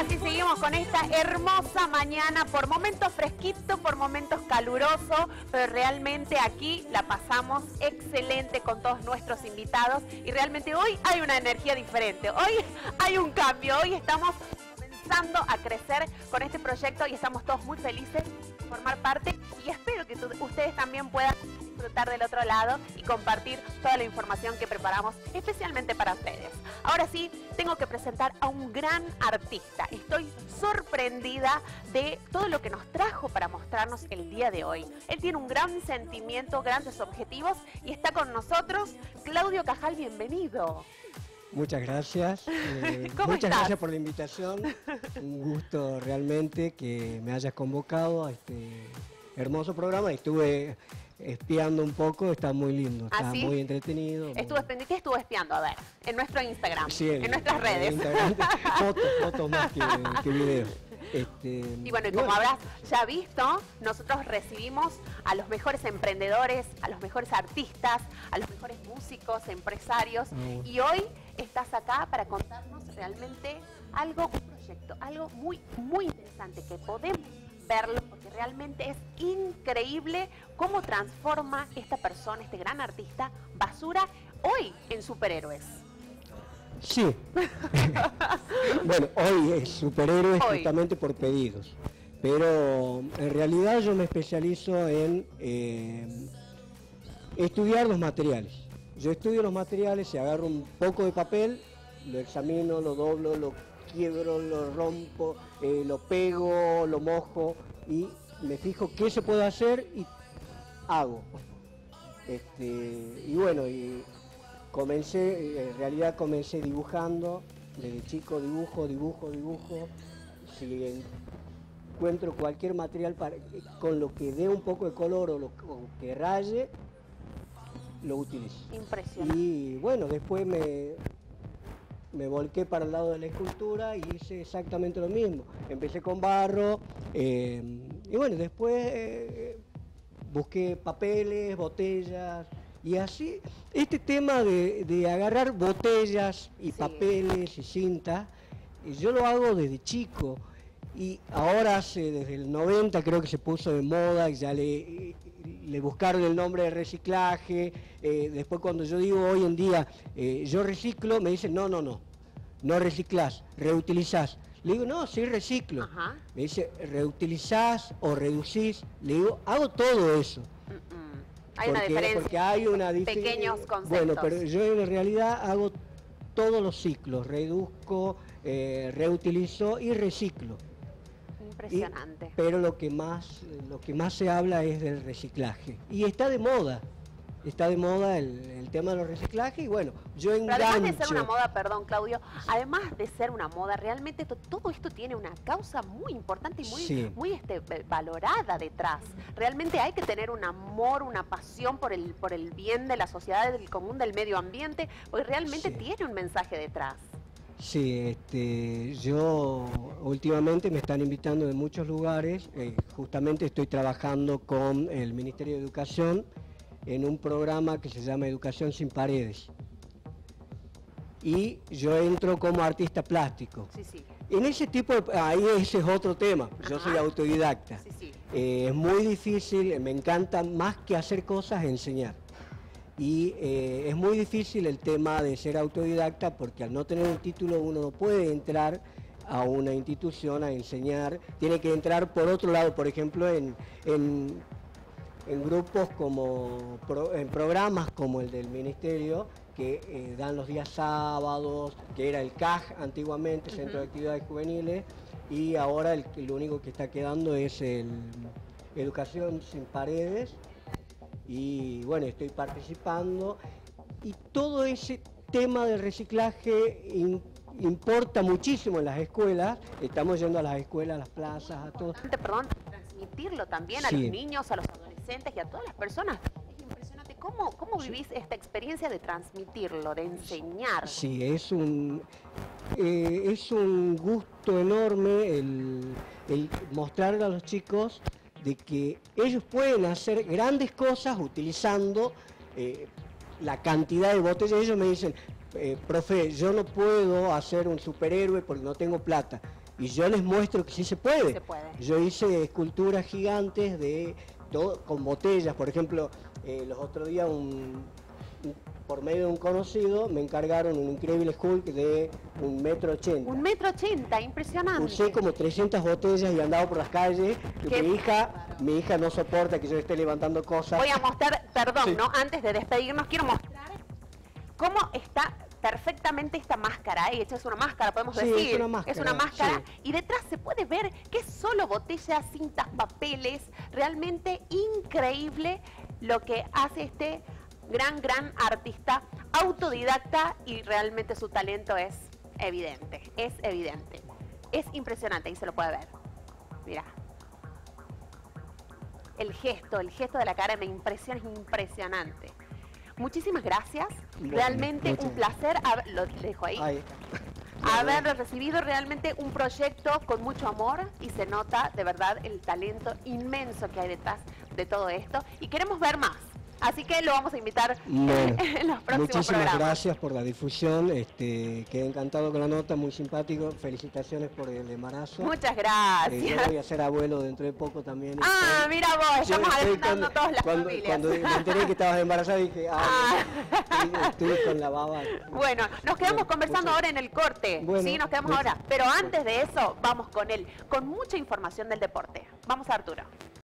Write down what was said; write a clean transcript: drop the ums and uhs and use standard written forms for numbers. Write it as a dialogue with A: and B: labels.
A: Así seguimos con esta hermosa mañana, por momentos fresquito, por momentos caluroso, pero realmente aquí la pasamos excelente con todos nuestros invitados y realmente hoy hay una energía diferente, hoy hay un cambio, hoy estamos comenzando a crecer con este proyecto y estamos todos muy felices de formar parte y espero que ustedes también puedan disfrutar del otro lado y compartir toda la información que preparamos especialmente para ustedes. Ahora sí, tengo que presentar a un gran artista. Estoy sorprendida de todo lo que nos trajo para mostrarnos el día de hoy. Él tiene un gran sentimiento, grandes objetivos y está con nosotros. Claudio Cajal, bienvenido.
B: Muchas gracias. Muchas gracias por la invitación. Un gusto realmente que me hayas convocado a este hermoso programa. Estuve espiando un poco, está muy lindo, está muy entretenido.
A: ¿Qué estuvo espiando? A ver, en nuestro Instagram,
B: sí,
A: en nuestras redes.
B: Fotos más que videos.
A: Y bueno, y como habrás ya visto, nosotros recibimos a los mejores emprendedores, a los mejores artistas, a los mejores músicos, empresarios. Y hoy estás acá para contarnos realmente algo, un proyecto, algo muy, muy interesante que podemos verlo porque realmente es increíble cómo transforma esta persona, este gran artista, basura, hoy en superhéroes.
B: Sí. Bueno, hoy es superhéroes justamente por pedidos. Pero en realidad yo me especializo en estudiar los materiales. Yo estudio los materiales y agarro un poco de papel, lo examino, lo doblo, lo quiebro, lo rompo, lo pego, lo mojo y me fijo qué se puede hacer y hago. Y bueno, en realidad comencé dibujando, desde chico dibujo. Si encuentro cualquier material con lo que dé un poco de color o que raye, lo utilizo.
A: Impresionante.
B: Y bueno, después me volqué para el lado de la escultura y hice exactamente lo mismo. Empecé con barro y bueno, después busqué papeles, botellas y así. Este tema de agarrar botellas y papeles y cinta, yo lo hago desde chico y ahora desde el 90 creo que se puso de moda y ya le buscaron el nombre de reciclaje. Después cuando yo digo hoy en día yo reciclo, me dicen no reciclás, reutilizás. Le digo, no, sí reciclo. Me dice, reutilizás o reducís. Le digo, hago todo eso.
A: Hay una diferencia.
B: Porque hay una
A: pequeños conceptos.
B: Bueno, pero yo en realidad hago todos los ciclos, reduzco, reutilizo y reciclo.
A: Impresionante.
B: Pero lo que más se habla es del reciclaje. Y está de moda. Está de moda el tema de los reciclajes y bueno, yo engancho.
A: Pero además de ser una moda, perdón Claudio, además de ser una moda, realmente todo esto tiene una causa muy importante y muy valorada detrás. Realmente hay que tener un amor, una pasión por el bien de la sociedad, del común, del medio ambiente, porque realmente tiene un mensaje detrás.
B: Sí, yo últimamente me están invitando de muchos lugares, justamente estoy trabajando con el Ministerio de Educación en un programa que se llama Educación sin Paredes. Y yo entro como artista plástico. En ese tipo ahí ese es otro tema, yo soy autodidacta. Es muy difícil, me encanta más que hacer cosas, enseñar. Y es muy difícil el tema de ser autodidacta porque al no tener un título uno no puede entrar a una institución a enseñar, tiene que entrar por otro lado, por ejemplo en grupos en programas como el del Ministerio, que dan los días sábados, que era el CAJ antiguamente, Centro de Actividades Juveniles, y ahora lo único que está quedando es el Educación sin Paredes, y bueno, estoy participando, y todo ese tema del reciclaje importa muchísimo en las escuelas, estamos yendo a las escuelas, a las plazas, a todo.
A: Perdón, transmitirlo también a los niños, a los adolescentes y a todas las personas. Es impresionante. ¿Cómo vivís esta experiencia de transmitirlo, de enseñar?
B: Sí, es un gusto enorme el mostrarle a los chicos de que ellos pueden hacer grandes cosas utilizando la cantidad de botellas. Ellos me dicen, profe, yo no puedo hacer un superhéroe porque no tengo plata. y yo les muestro que sí se puede.
A: Se puede.
B: Yo hice esculturas gigantes de todo, con botellas, por ejemplo, los otros días por medio de un conocido me encargaron un increíble Hulk de 1,80 m.
A: 1,80 m, impresionante.
B: Usé como 300 botellas y andaba por las calles.
A: Qué
B: Mi hija no soporta que yo esté levantando cosas.
A: Voy a mostrar, perdón,
B: Sí.
A: ¿no? Antes de despedirnos, quiero mostrar cómo está perfectamente esta máscara. Esta es una máscara, podemos
B: Sí,
A: decir.
B: es una máscara,
A: Es una máscara.
B: sí.
A: Y detrás se puede ver que es solo botellas, cintas, papeles. Realmente increíble lo que hace este gran artista autodidacta, y realmente su talento es evidente. Es evidente. Es impresionante y se lo puede ver. Mira. El gesto de la cara me impresiona, es impresionante. Muchísimas gracias.
B: Bueno,
A: Realmente
B: muchas
A: un placer. Lo dejo ahí.
B: Ahí está.
A: Haber recibido realmente un proyecto con mucho amor, y se nota de verdad el talento inmenso que hay detrás de todo esto. Y queremos ver más. Así que lo vamos a invitar
B: Bueno,
A: en los próximos
B: muchísimas
A: programas.
B: gracias por la difusión. Quedé encantado con la nota, muy simpático. Felicitaciones por el embarazo.
A: Muchas
B: Yo
A: gracias.
B: voy a ser abuelo dentro de poco también.
A: Ah, mira vos,
B: Yo
A: estamos
B: estoy
A: adelantando todas las familias.
B: Cuando me enteré que estabas embarazada dije, estuve con la baba.
A: Bueno, nos quedamos
B: Bueno,
A: conversando
B: muchas-
A: ahora en el corte.
B: Bueno,
A: Sí, nos quedamos
B: muchas-
A: ahora. Pero antes de eso, vamos con él, con mucha información del deporte. Vamos, Arturo.